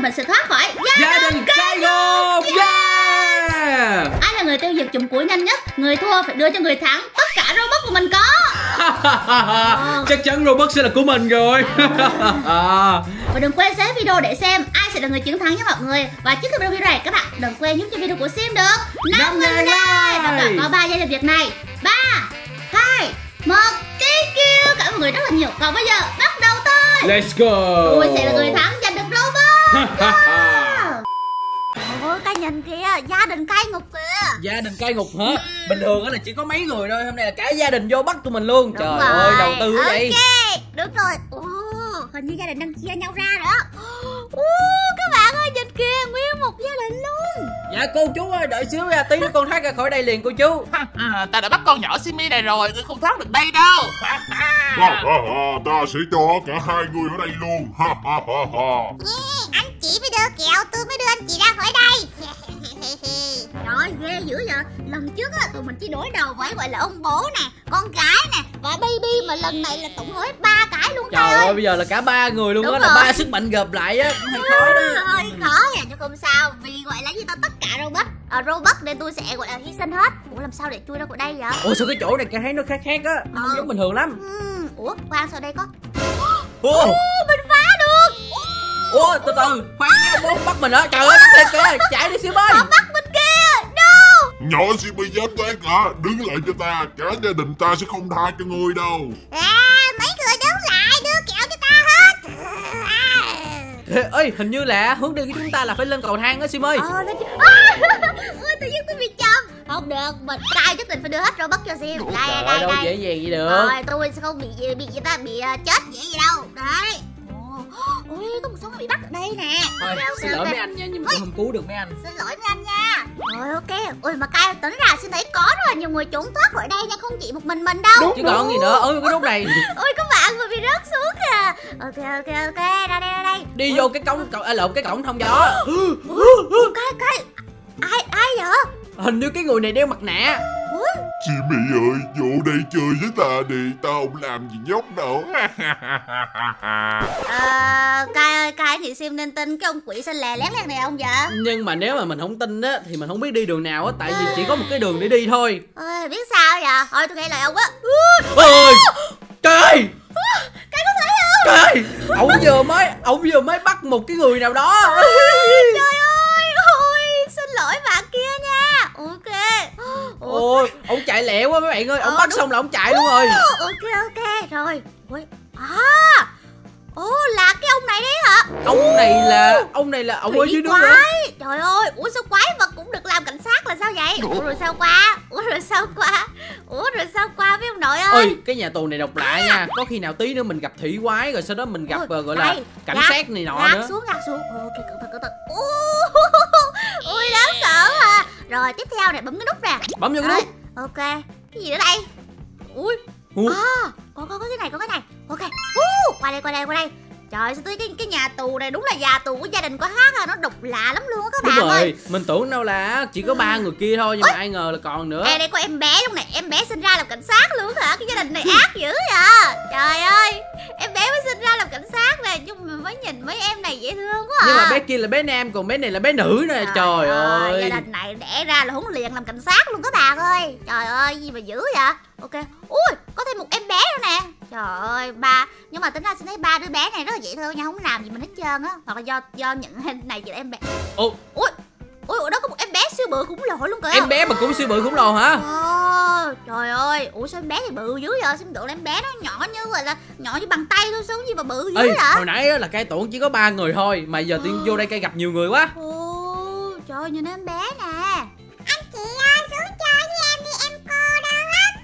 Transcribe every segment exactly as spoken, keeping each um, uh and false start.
mình sẽ thoát khỏi gia, gia đình cai ngục. Yeah. Ai là người tiêu diệt chùm củi nhanh nhất? Người thua phải đưa cho người thắng tất cả robot của mình có. Chắc chắn robot sẽ là của mình rồi. Và đừng quên share video để xem ai sẽ là người chiến thắng nha mọi người. Và trước khi bắt đầu video này, các bạn đừng quên giúp cho video của Sim được năm nghìn like. Các bạn có ba giây làm việc này. Ba, hai, một, thank you. Cảm ơn mọi người rất là nhiều. Còn bây giờ bắt đầu thôi. Let's go. Tôi sẽ là người thắng giành được robot. Yeah. Ôi, cái nhìn kìa, gia đình cai ngục kìa. Gia đình cai ngục hả? Bình thường là chỉ có mấy người thôi, hôm nay là cả gia đình vô bắt tụi mình luôn. Đúng Trời rồi. ơi, đầu tư Ok, vậy. được rồi. Ồ, hình như gia đình đang chia nhau ra rồi đó. Ồ, các bạn ơi, nhìn kìa, nguyên một gia đình luôn. Dạ cô chú ơi, đợi xíu nha, tí nữa con thoát ra khỏi đây liền cô chú. Ta đã bắt con nhỏ Simi này rồi, ngươi không thoát được đây đâu. Ha, ha, ha, ta sẽ cho cả hai người ở đây luôn. Ha, ha, ha, ha. Anh chị mới đưa kẹo, tôi mới đưa anh chị ra khỏi đây. Trời ơi, ghê dữ vậy. Lần trước á, tụi mình chỉ đối đầu với gọi là ông bố nè, con gái nè và baby, mà lần này là tổng hợp ba cái luôn. Trời ơi, bây giờ là cả ba người luôn á, là ba sức mạnh gộp lại á, cũng hơi khó đó. Hơi khó nha, chứ không sao, vì gọi là gì ta, tất cả robot à, robot nên tôi sẽ gọi là hy sinh hết. Ủa làm sao để chui ra khỏi đây vậy? Ủa sao cái chỗ này cái thấy nó khác khác á, nó không Ừ. giống bình thường lắm. Ừ. Ủa khoan, sao đây có? Ủa, Ủa, mình phá được. Ủa từ từ, khoan nha, bố bắt mình á. Trời ơi, bắt thiệt kìa, chạy đi xíu ơi. Họ bắt mình kia. No. Nhỏ Simi dám thoát hả? Đứng lại cho ta, cả gia đình ta sẽ không tha cho ngươi đâu. À, mấy người đứng lại đưa kẹo cho ta hết. Ê, ơi, hình như là hướng đi của chúng ta là phải lên cầu thang á Sim ơi. Ờ, lên chứ. À, ôi, tự nhiên tôi bị chậm. Không được, mình cai nhất định phải đưa hết robot cho Sim. Đây, Trời đây, ơi, đâu đây. dễ dàng gì được. Rồi, tôi sẽ không bị gì, bị gì ta, bị uh, chết dễ gì đâu. Đấy. Ồ, ôi, có một số người bị bắt ở đây nè. Thôi, Ok, xin ok, lỗi ok. mấy anh nha, nhưng mà tôi không cứu được mấy anh. Xin lỗi mấy anh nha. Rồi, ok. Ôi, mà cai tính ra xin thấy có rất là nhiều người trốn thoát khỏi đây nha, không chỉ một mình mình đâu. Chứ còn gì nữa, ôi cái nút này. Ôi, các bạn vừa bị rớt xuống kìa. Ok, ok, ok, ra đây, ra đây. Đi vô cái cổng, cổng à, lộn cái cổng thông gió. Ủa, cái, cái. Ai, ai vậy? Hình như cái người này đeo mặt nạ. Ủa? Simi ơi, vô đây chơi với ta đi, tao không làm gì nhóc đâu. Ờ, Cai ơi, Cai thì Sim nên tin cái ông quỷ xanh lè lét lét này không vậy? Nhưng mà nếu mà mình không tin á thì mình không biết đi đường nào á, tại vì chỉ có một cái đường để đi thôi. Ơi, biết sao vậy? Thôi tôi nghe lời ông á. Ôi trời ơi, Cai có thấy không? trời ơi, ổng vừa mới ổng vừa mới bắt một cái người nào đó. Trời ơi, ôi, xin lỗi bạn kia nha. Ok. Ôi, ổng chạy lẹ quá mấy bạn ơi, ổng Ờ, bắt đúng. xong là ổng chạy luôn rồi. Ok, ok, rồi. Ui, à, ồ, là cái ông này đấy hả? Ông này là ông này là ông ở dưới nước nữa. Quái. Trời ơi, ủa sao quái vật cũng được làm cảnh sát là sao vậy? Ủa rồi sao qua? Ủa rồi sao qua? Ủa rồi sao qua với ông nội ơi? Ôi, cái nhà tù này độc lạ nha. Có khi nào tí nữa mình gặp thủy quái rồi sau đó mình gặp Ôi, uh, gọi là đây, cảnh gạt, sát này nọ gạt nữa. xuống, gạt xuống. Ok, cẩn thận, cẩn thận. Ui, đáng sợ à. Rồi tiếp theo này, bấm cái nút nè. Bấm vô cái Rồi, nút. ok. Cái gì nữa đây? Ui. Ủa? À, có, có, có cái này, có cái này. Ok. Uh, qua đây, qua đây, qua đây. Trời, sao tới cái, cái nhà tù này đúng là nhà tù của gia đình có hát à. Nó độc lạ lắm luôn á các Đúng bạn rồi, ơi. mình tưởng đâu là chỉ có ba người kia thôi, nhưng mà ai ngờ là còn nữa. Ê, đây có em bé lúc này, em bé sinh ra làm cảnh sát luôn hả? Cái gia đình này ác dữ vậy. Trời ơi, em bé mới sinh ra làm cảnh sát nè, nhưng mà mới nhìn mấy em này dễ thương quá à. Nhưng mà bé kia là bé nam, còn bé này là bé nữ nè. Trời ơi, gia đình này đẻ ra là huấn luyện làm cảnh sát luôn các bạn ơi. Trời ơi, gì mà dữ vậy. Ok. Ui, có thêm một em bé nữa nè. Trời ơi, ba. Nhưng mà tính ra xin thấy ba đứa bé này rất là dễ thương nha, không làm gì mình hết trơn á. Hoặc là do do những này chỉ là em bé. Ủa, Ui, ui, ở đó có một em bé siêu bự khủng lồ luôn kìa. em bé mà cũng siêu bự khủng lồ hả? Ồ, trời ơi, ủa sao em bé thì bự dữ vậy? Xem tượng là em bé nó nhỏ như gọi là nhỏ như bàn tay thôi, sao gì mà bự dữ Ê, vậy? hồi nãy á là cây tưởng chỉ có ba người thôi, mà giờ tiên vô đây cây gặp nhiều người quá. Ồ, trời ơi, nhìn em bé nè. Anh chị ơi, xuống chơi với em đi, em cô đơn lắm.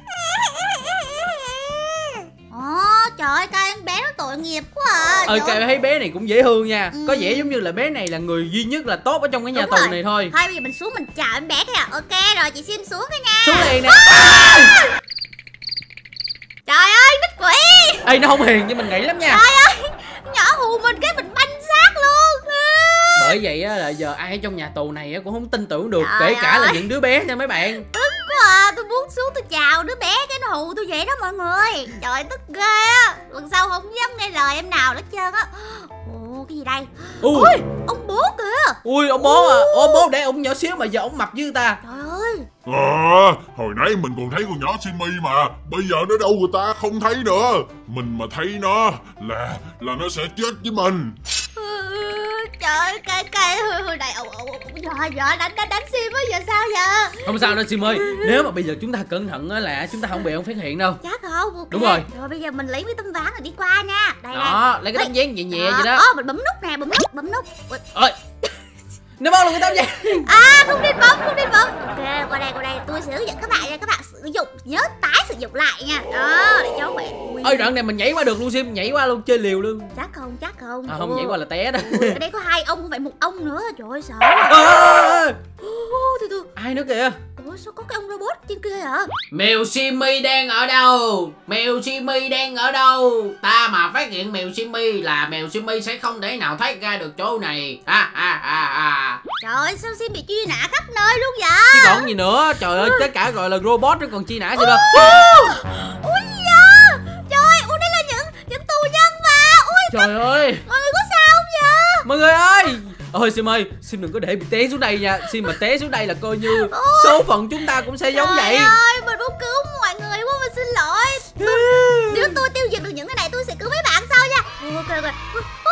Ồ, trời ơi, cái em bé nó tội nghiệp quá à. Ờ, Trời cây ơi. thấy bé này cũng dễ thương nha. Ừ. Có vẻ giống như là bé này là người duy nhất là tốt ở trong cái nhà Đúng tù rồi. này thôi. Thôi bây giờ mình xuống mình chào em bé kìa. Ok rồi, chị Sim xuống cái nha. Xuống liền nè. Trời ơi, nít quỷ. Ê, nó không hiền như mình nghĩ lắm nha. Trời ơi, nhỏ hù mình cái mình banh xác luôn. Bởi vậy á là giờ ai ở trong nhà tù này á cũng không tin tưởng được, Trời kể cả là ơi. những đứa bé nha mấy bạn. Tức quá à, tôi muốn xuống tôi chào đứa bé cái nó hù tôi vậy đó mọi người. Trời ơi, tức ghê á. Lần sau không dám nghe lời em nào hết trơn á. Ồ, cái gì đây? Ui. Ôi, ông bố Ui ông bố à, ô bố để ông nhỏ xíu mà giờ ông mập với ta. Trời ơi. À, hồi nãy mình còn thấy con nhỏ Simmy mà, bây giờ nó đâu người ta không thấy nữa. Mình mà thấy nó là là nó sẽ chết với mình. Trời ơi, cái cái hồi này ồ ồ giờ giờ đánh đánh đánh Sim á, giờ sao giờ? Không sao đâu Sim ơi, nếu mà bây giờ chúng ta cẩn thận á là chúng ta không bị ông phát hiện đâu. Chắc không? Okay. Đúng rồi. Rồi bây giờ mình lấy cái tấm ván rồi đi qua nha. Đây đó, đây. lấy cái tấm dáng nhẹ nhẹ đó. vậy đó. Ô, mình bấm nút nè, bấm nút, bấm nút. Ơi. Nó bấm luôn cái tấm dáng. À, không nên bấm, không nên bấm. Ok, qua đây, qua đây, tôi sẽ hướng dẫn các bạn nha, các bạn sử dụng nhớ tái sử dụng lại nha. Đó, để cho các bạn. Ơi đoạn này mình nhảy qua được luôn Sim, nhảy qua luôn chơi liều luôn. Chắc không, chắc không. À, không nhảy qua là té đó. Ui, ở đây có hai ông không phải một ông nữa. Trời ơi sợ. À, từ từ. ai nữa kìa? Ủa sao có cái ông robot trên kia hả? Mèo Simmy đang ở đâu? Mèo Simmy đang ở đâu? Ta mà phát hiện mèo Simmy là mèo Simmy sẽ không thể nào thoát ra được chỗ này. Ha ha ha ha. Trời ơi sao Sim bị truy nã khắp nơi luôn vậy? Chứ còn gì nữa? Trời ơi, tất cả gọi là robot nó còn chi nã gì đâu. Ui da. Trời ơi, ui đây là những những tù nhân mà. Ui trời ơi. Mọi người có sao không vậy? Mọi người ơi. Ôi Sim ơi, Sim đừng có để bị té xuống đây nha. Sim mà té xuống đây là coi như số phận chúng ta cũng sẽ giống Trời vậy. Trời ơi, mình muốn cứu mọi người quá, mình xin lỗi. Tôi, nếu tôi tiêu diệt được những cái này tôi sẽ cứu mấy bạn sau nha. Ok ok.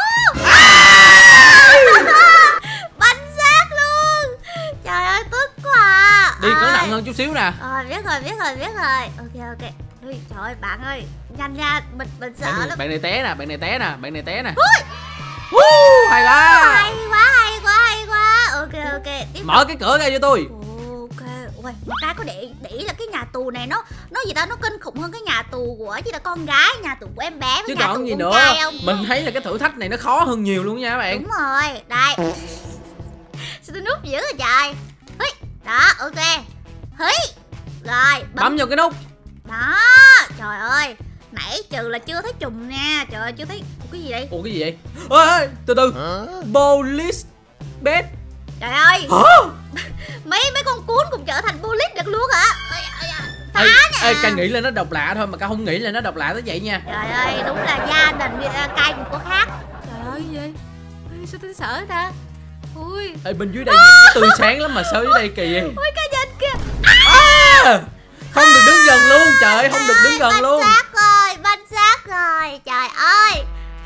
Bánh xác luôn. Trời ơi tức quá. Đi cẩn thận hơn chút xíu nè. Ờ biết rồi, biết rồi, biết rồi. Ok ok. Ui, trời ơi bạn ơi, nhanh nha, mình mình sợ Bạn này, lắm. bạn này té nè, bạn này té nè, bạn này té nè. Woo, hay quá. Hay quá, hay quá, hay quá. Ok ok. Tiếp Mở cái cửa ra cho tôi. Ok, ui, mà cái có để để ý là cái nhà tù này nó nó gì ta, nó kinh khủng hơn cái nhà tù của chỉ là con gái, nhà tù của em bé với Chứ nhà tù còn gì con nữa. trai không? Mình thấy là cái thử thách này nó khó hơn nhiều luôn nha các bạn. Đúng rồi, đây. Sao tôi núp dữ rồi trời. Hí, đó, ok. Hí. Rồi, bấm. Bấm vô cái nút. Đó, trời ơi. Nãy trừ là chưa thấy trùng nha. Trời ơi, chưa thấy. Ủa, cái gì đây? Ủa cái gì vậy? Ê, từ từ. Police bed. Trời ơi. Hả? Mấy mấy con cuốn cũng trở thành police được luôn hả? Phá Ê, nha. ê, Ca nghĩ là nó độc lạ thôi mà Ca không nghĩ là nó độc lạ tới vậy nha. Trời ơi, đúng là gia đình cai cũng có khác. Trời ơi, gì vậy? Ê, sao tôi sợ ta? Ui. Ê, bên dưới đây nhìn tươi sáng lắm mà sao dưới đây kỳ vậy? Ui, cái nhìn kìa. À, không được đứng gần luôn, trời ơi, không được đứng gần banh luôn. xác rồi, banh xác rồi, trời ơi.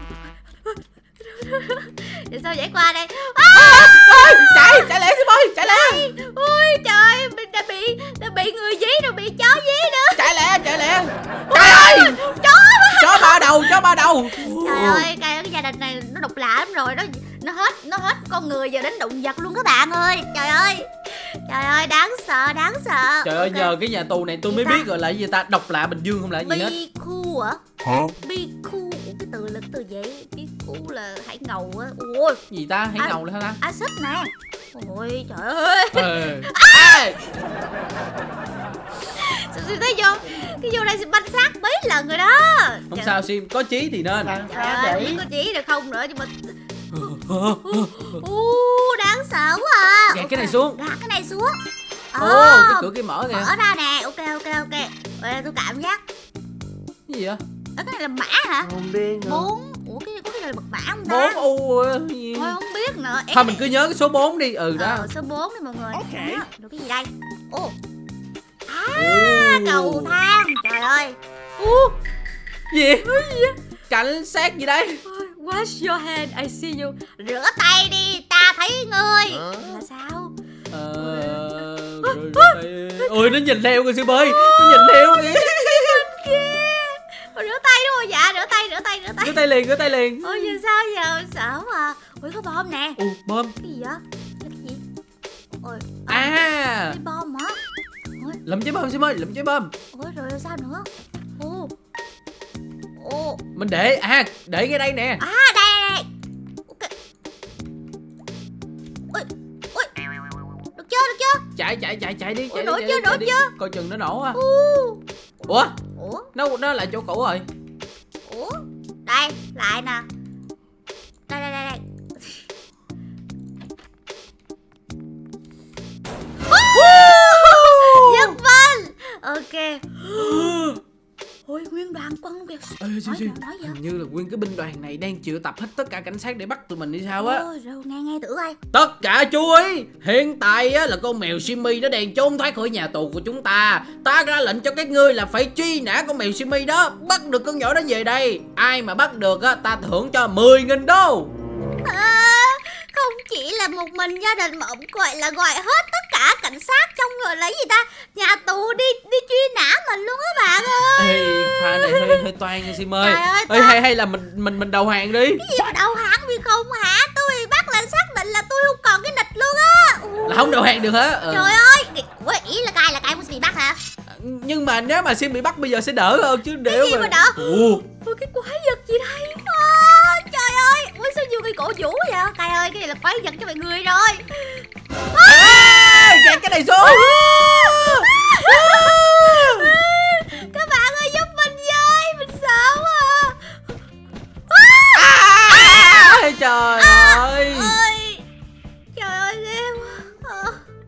Để sao nhảy qua đây? À! À, chạy, chạy lẹ Sim ơi, chạy lẹ. Ui trời, mình đã bị đã bị người dí rồi, bị chó dí nữa. Chạy lẹ, chạy lẹ. Trời ơi, chó chó ba đầu, chó ba đầu. Trời ơi, cái, cái gia đình này nó độc lạ lắm rồi, nó nó hết nó hết con người giờ đến động vật luôn các bạn ơi. Trời ơi. Trời ơi, đáng sợ, đáng sợ. Trời ơi, Ok. nhờ cái nhà tù này tôi mới biết gọi là gì ta, độc lạ Bình Dương không là gì hết. Biku hả? Hả? Biku, cái từ là cái từ gì? Biku là hải ngầu á. Ui, Gì ta, hãy À. ngầu lên ta. axit nè. Ôi trời ơi. Ờ. Ê, Sao tôi thấy vô cái vô đây sẽ banh xác mấy lần rồi đó. không Trời- sao Sim, có chí thì nên. Trời ơi, không biết có chỉ được không nữa nhưng mà u đáng sợ quá à. Gạt Ok, cái này xuống. gạt cái này xuống. Ồ, Ờ, cái cửa kia mở kìa. mở ra nè. Ok ok ok. Ê, tôi cảm giác Cái gì vậy? Ê, cái này là mã hả? Không biết Bốn. Ủa cái có cái này là mật mã không ta? bốn u gì? Thôi không biết nữa. Ê, Thôi mình cứ nhớ cái số bốn đi. Ừ đó. Ờ, số bốn đi mọi người. Ok. Đó, rồi cái gì đây? Ô. À, Ồ. cầu thang. Trời ơi. U. Gì? Cảnh sát gì đây? Wash your hand, I see you. Rửa tay đi, ta thấy ngươi. Là sao? Ờ... rồi- rồi- Ôi nó nhìn theo kìa Sim ơi. Nó nhìn theo kìa. Ủa, rửa tay đúng không? Dạ, rửa tay, rửa tay, rửa tay. Rửa tay liền, rửa tay liền. Ôi giờ sao giờ? Sợ quá à. Ui có bom nè. Ồ, bom. Cái gì vậy? Cái gì? Ôi. À, Cái bom hả? Ôi, lụm trái bom Sim ơi, lụm trái bom. ôi rồi sao nữa? Ồ. Ồ. Mình để, à, để cái đây nè. À đây đây. Ok. Ui. Ui. Được chưa? Được chưa? Chạy, chạy, chạy, chạy đi. Ủa, Chạy nổ đi, chưa, chạy đi, nổ chạy đi. chưa? Coi chừng nó nổ á. U. Ủa, Ủa? nó nó lại chỗ cũ rồi. Ủa? Đây, lại nè. Đây đây đây đây. Giật mình. Ok. Ôi nguyên đoàn quân luôn kìa. Ê, Sim, Nói Sim. gì, nói gì? như là nguyên cái binh đoàn này đang triệu tập hết tất cả cảnh sát để bắt tụi mình đi sao á. Ôi, rồi nghe nghe thử coi. Tất cả chú ý, hiện tại á, là con mèo Simmy nó đang trốn thoát khỏi nhà tù của chúng ta. Ta ra lệnh cho các ngươi là phải truy nã con mèo Simmy đó, bắt được con nhỏ đó về đây. Ai mà bắt được á, ta thưởng cho mười nghìn đô. À, không chỉ là một mình gia đình mà ông gọi là gọi hết tất cả cảnh sát trong rồi lấy gì ta nhà tù đi đi truy nã mình luôn á bạn ơi. Ê, pha này hơi hơi toan nha Sim ơi. Trời ơi, Ê, hay hay là mình mình mình đầu hàng đi. Cái gì mà đầu hàng vì không hả? Tôi bị bắt là xác định là tôi không còn cái nịch luôn á. Là không đầu hàng được hả? Ừ. Trời ơi, ủa, ý là cai là cai muốn bị bắt hả? Nhưng mà nếu mà Sim bị bắt bây giờ sẽ đỡ hơn chứ nếu Cái gì mà đỡ? Ủa. Ôi, cái quái vật gì đây? À, trời ơi, ôi sao nhiều người cổ vũ vậy? Cai ơi, cái này là quái vật cho mọi người rồi. À, kẹt cái này xuống. Các bạn ơi giúp mình với, mình sợ quá. À, trời ơi. Ơi, trời ơi ghê quá.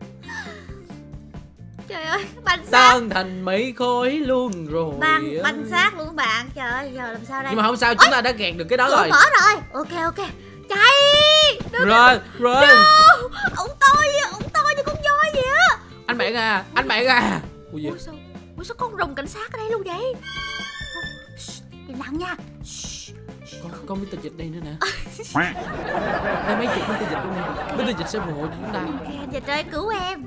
Trời ơi, bánh xác. Tan thành mấy khói luôn rồi. Băng, bánh xác luôn các bạn. Trời ơi, giờ làm sao đây? Nhưng mà không sao, chúng ta đã gạt được cái đó Cửa rồi. mở rồi. Ok ok. Chạy. Rồi, rồi. Ông to gì, ông to như con voi vậy á. Anh bạn à, anh bạn à. Ủa gì? Ủa sao, ủa sao con rồng cảnh sát ở đây luôn vậy? Im lặng nha. Con, con biết tờ dịch đây nữa nè. Đây mấy chục biết tờ dịch luôn nè. Biết tờ dịch sẽ phù hộ cho chúng ta. Ok, dịch ơi cứu em.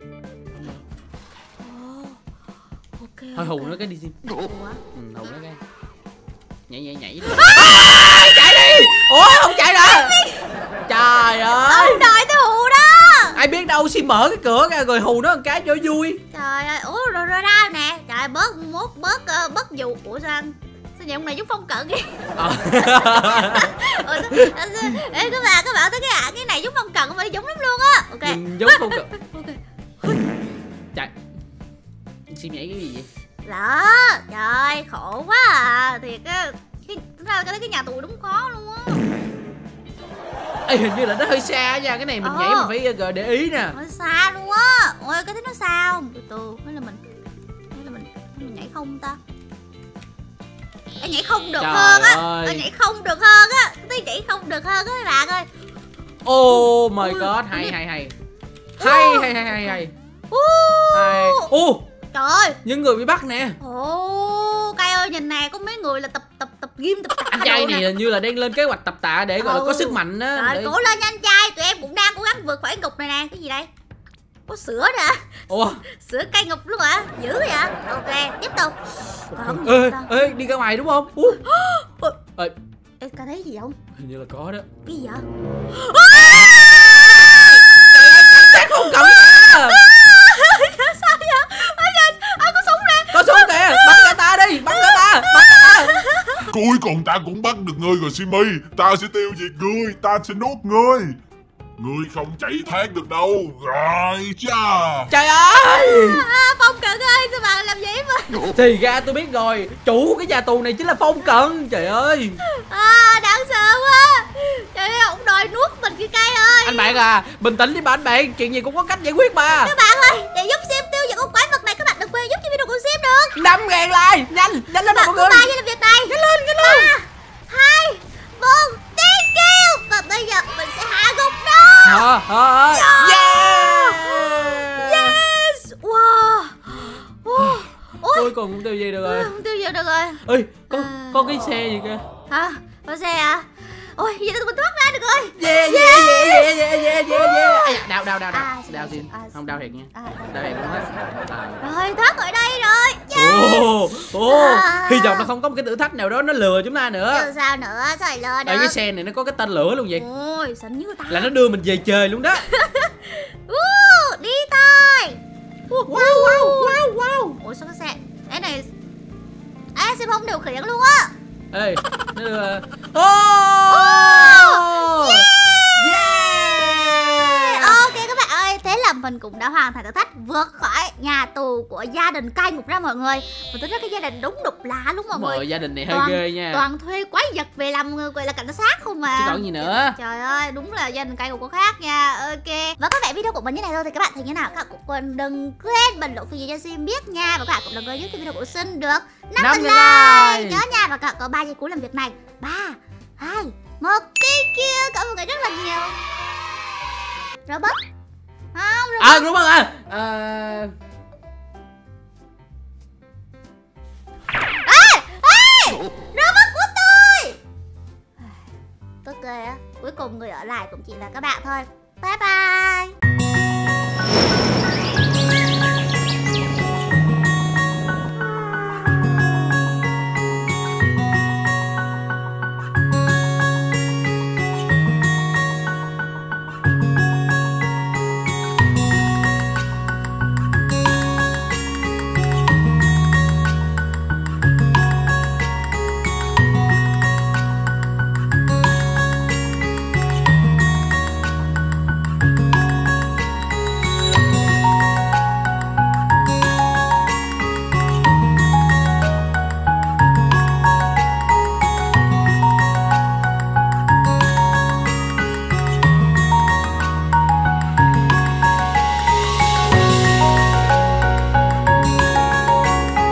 Ok. Thôi hù nó cái đi Sim. Ủa? Ừ, hù nó cái. Nhảy nhảy nhảy. À, chạy đi. Ủa không chạy nữa. Trời ơi. Ông đợi tôi hù đó. Ai biết đâu Sim mở cái cửa ra rồi hù nó một cái cho vui. Trời ơi, ủa rồi rồi ra nè. Trời bớt mốt bớt uh, bớt dụ. Ủa sao sao vậy ông này giúp Phong Cận kìa. Ờ. Ủa, sao, sao, sao, ê các bạn các bạn thấy cái cái này giúp Phong Cận mà giống lắm luôn á. Ok. Nhìn giống Phong Cận. Ok. Chạy. Sim nhảy cái gì vậy? Đó, trời khổ quá à. Thiệt á. Cái tính ra cái cái nhà tù đúng khó luôn á. Ê, hình như là nó hơi xa nha, cái này mình Ờ. nhảy mình phải uh, để ý nè. Nó xa luôn á. Ôi cái thấy nó xa không? Từ từ, hay là mình hay là mình mình nhảy không ta? Ê, nhảy không được Trời hơn á. ơi. Ê, nhảy không được hơn á. Tôi nhảy không được hơn á các bạn ơi. Oh my Ui, god, hay đi. hay hay. Hay hay hay hay hay. Ú. Hay. Ô, Trời ơi. những người bị bắt nè. Ồ, Cai ơi nhìn nè, có mấy người là tập tập tập gym tập tạ Anh trai đồ này nè. hình như là đang lên kế hoạch tập tạ để gọi là Ừ. có sức mạnh á. Rồi để- cố lên nha anh trai, tụi em cũng đang cố gắng vượt khỏi ngục này nè. Cái gì đây? Có sữa nè. Ủa, Sữa cây ngục luôn hả? Dữ vậy? Ok, tiếp tục. Còn không ê, gì đâu. ê, đi ra ngoài đúng không? Ủa. Ê, Ê, Cai thấy gì không? hình như là có đó. Cái gì vậy? Chắc không cầm. Sao vậy? Ôi trời, ôi có súng nè. Có súng kìa, bắn cả ta đi, bắn cả ta, bắn cả ta. Cuối cùng ta cũng bắt được ngươi rồi Simmy. Ta sẽ tiêu diệt ngươi, ta sẽ nuốt ngươi. Ngươi không chạy thoát được đâu. Rồi cha. Trời ơi. À, Phong Cận ơi, sao bạn làm vậy mà? Thì ra tôi biết rồi, chủ cái nhà tù này chính là Phong Cận. Trời ơi. À, đáng sợ quá. Trời ơi, ông đòi nuốt mình cái cây ơi. Anh bạn à, bình tĩnh đi mà anh bạn, chuyện gì cũng có cách giải quyết mà. Các bạn ơi, để giúp Sim tiêu diệt con quái vật này, các bạn đừng quên giúp cho video của Sim được. Năm ngàn like, nhanh, nhanh lên nào mọi Thứ người. ba cho làm việc này. Nhanh lên, nhanh lên. Ba, hai, một, thank you. Và bây giờ mình sẽ hạ gục nó. Hả, hả, yeah. Yes. Wow. Wow. Ôi, Cuối cùng cũng tiêu gì được rồi. không tiêu diệt được rồi. Ê, có, À. có cái xe gì kìa. Hả? Có xe à? Ôi, vậy tụi mình thoát ra được rồi. Yeah, yeah, yeah, yeah, yeah, yeah, yeah, yeah. Ây da, đau, đau, đau, đau. À, xin Đau lỗi, xin. à, Không đau thiệt nha. À, Đau thiệt luôn á. rồi, thoát khỏi đây rồi. Yes. Ồ, ồ, À. hy vọng là không có một cái thử thách nào đó nó lừa chúng ta nữa. Chứ sao nữa, sao lại lơ Đây được. cái xe này nó có cái tên lửa luôn vậy. Ôi, xịn như người ta. Là nó đưa mình về trời luôn đó. Uh, đi thôi. Wow, wow, wow, wow. Ủa sao cái xe cái này à, xe không điều khiển luôn á. Ê, nó đưa. Oh! Yeah! Ok các bạn ơi, thế là mình cũng đã hoàn thành thử thách vượt khỏi nhà tù của gia đình cai ngục ra mọi người. Và tôi thấy cái gia đình đúng độc lạ luôn mọi Đúng rồi, người. gia đình này hơi toàn, ghê nha. Toàn thuê quái vật về làm gọi là cảnh sát không mà. Chứ còn gì nữa. Trời ơi, đúng là gia đình cai ngục có khác nha. Ok. Và có vẻ video của mình như này thôi thì các bạn thấy như nào? Các bạn cũng đừng quên bình luận phía dưới cho Sim biết nha. Và các bạn cũng đừng quên giúp cho video của Sim được năm nghìn like. Nhớ nha. Và các bạn có ba giây cuối làm việc này. Ba, hai, một. Thank you. Cảm ơn mọi người rất là nhiều. Robot. Không, Robot. À đúng rồi à. À... Ê, ê, Robot của tôi. Tức ghê á. Cuối cùng người ở lại cũng chỉ là các bạn thôi. Bye bye.